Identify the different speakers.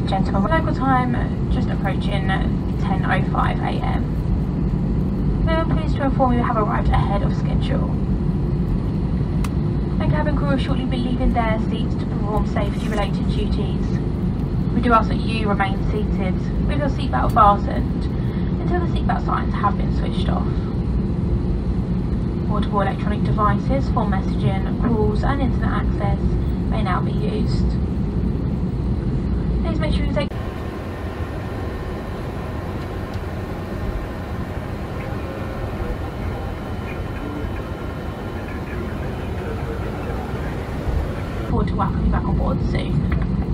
Speaker 1: gentlemen, local time just approaching 10:05 AM. We are pleased to inform you have arrived ahead of schedule. The cabin crew will shortly be leaving their seats to perform safety-related duties. We do ask that you remain seated with your seatbelt fastened until the seatbelt signs have been switched off. Portable electronic devices for messaging, calls and internet access may now be used. Please make sure you take forward to welcome you back on board soon.